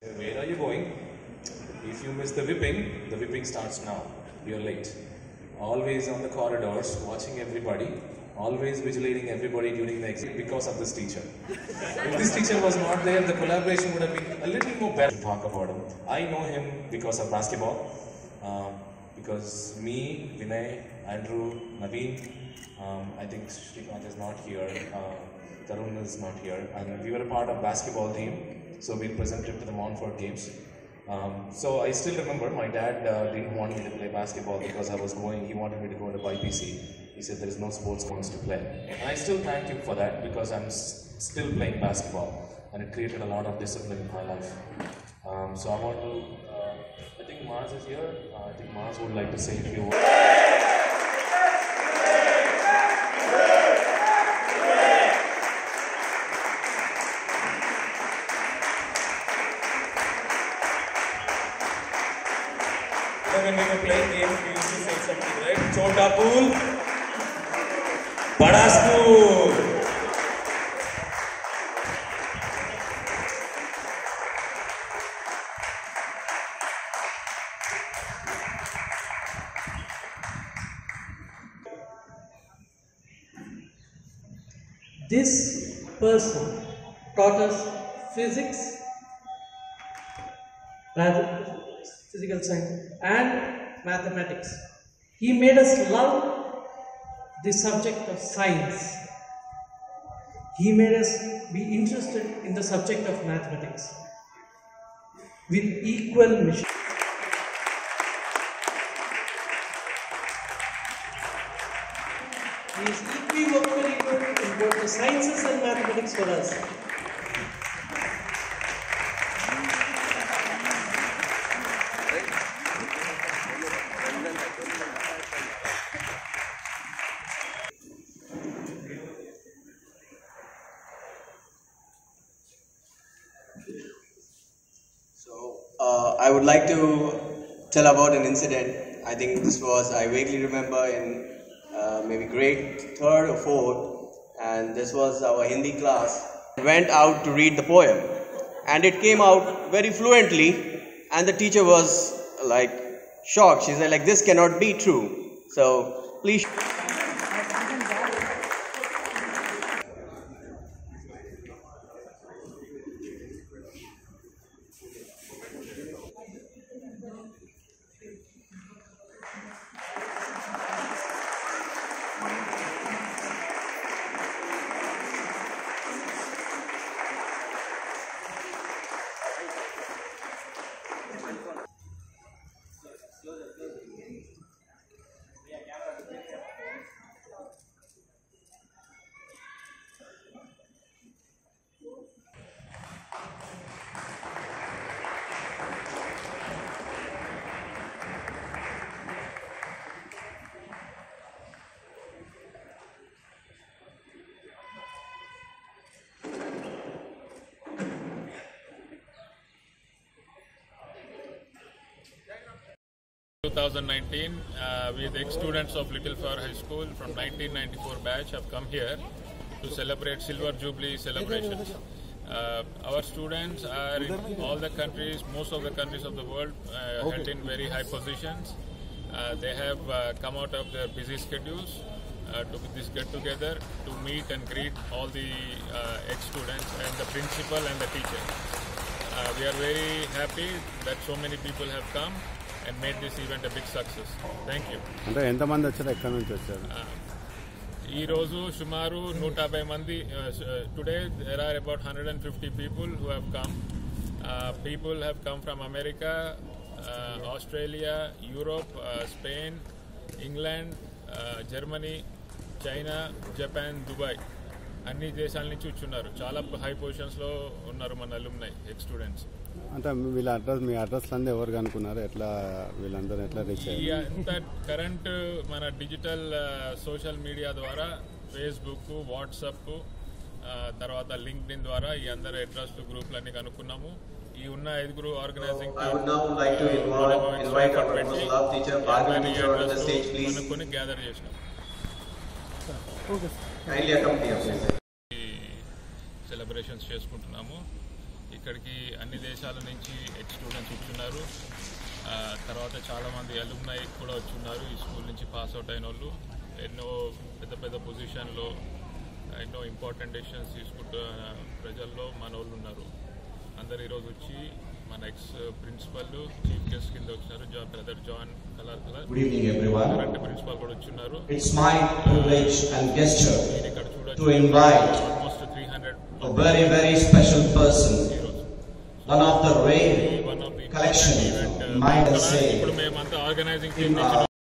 Where are you going? If you miss the whipping starts now. You're late. Always on the corridors, watching everybody, always vigilating everybody during the exam because of this teacher. If this teacher was not there, the collaboration would have been a little more better to talk about him. I know him because of basketball. Because me, Vinay, Andrew, Naveen, I think Shrikant is not here, Tarun is not here, and we were a part of basketball team. So we presented to the Montfort Games. So I still remember my dad didn't want me to play basketball because I was going, he wanted me to go to YPC. He said there is no sports course to play. And I still thank him for that because I'm still playing basketball and it created a lot of discipline in my life. So I want to, I think Mars is here. I think Mars would like to say a few words. When we were playing games, we used to say something, right? Chota pool, bada school. This person taught us physics, physical science and mathematics. He made us love the subject of science. He made us be interested in the subject of mathematics with equal mission. He is equally good in both the sciences and mathematics for us. I would like to tell about an incident. I think this was, I vaguely remember in maybe grade 3rd or 4th, and this was our Hindi class. I went out to read the poem and it came out very fluently and the teacher was like shocked. She said like, this cannot be true. So please. In 2019, we the ex-students of Little Flower High School from 1994 batch have come here to celebrate Silver Jubilee celebrations. Our students are in all the countries, most of the countries of the world, held in very high positions. They have come out of their busy schedules to this get-together to meet and greet all the ex-students and the principal and the teacher. We are very happy that so many people have come and made this event a big success. Thank you. అంటే ఎంతమంది వచ్చారు, ఎక్కడి నుంచి వచ్చారు? ఈ రోజు సుమారు 150 మంది. Today there are about 150 people who have come. People have come from America, Australia, Europe, Spain, England, Germany, China, Japan, Dubai. అన్ని దేశాల నుంచి వచ్చున్నారు. చాలా హై పొజిషన్స్ లో ఉన్నారు మన అలుమ్నై ఎక్స్ స్టూడెంట్స్. అంటే వీళ్ళ అడ్రస్, మీ అడ్రస్ అంతా ఎవరు కనుక్కున్నారు, ఎట్లా వీళ్ళందరూ ఎట్లా రీచ్ అయ్యారు? అంత కరెంట్ మన డిజిటల్ సోషల్ మీడియా ద్వారా ఫేస్బుక్, వాట్సాప్, తర్వాత లింక్డ్ఇన్ ద్వారా ఈ అందరు అడ్రస్ గ్రూప్లన్నీ కనుక్కున్నాము. ఈ ఉన్న 5 ఆర్గనైజింగ్ కనుక్కొని గ్యాదర్ చేసినాం. సెలబ్రేషన్స్ చేసుకుంటున్నాము. ఇక్కడికి అన్ని దేశాల నుంచి ఎక్స్ స్టూడెంట్స్ వచ్చున్నారు. తర్వాత చాలామంది అలుమ్నై కూడా వచ్చున్నారు. ఈ స్కూల్ నుంచి పాస్ అవుట్ అయిన వాళ్ళు ఎన్నో పెద్ద పెద్ద పొజిషన్లో ఎన్నో ఇంపార్టెంట్ డెసిషన్స్ తీసుకుంటున్న ప్రజల్లో మన వాళ్ళు ఉన్నారు. అందరు ఈరోజు వచ్చి మన ఎక్స్ ప్రిన్సిపల్ చీఫ్ గెస్ట్ కింద వచ్చినారు. బ్రదర్ జాన్ కలర్ Good evening, everyone. Current principal కూడా వచ్చున్నారు. It's my privilege and gesture to invite almost 300 a very, very special person, one of the rare collection, might I say, ఇప్పుడు మేమంతా organising team నుంచి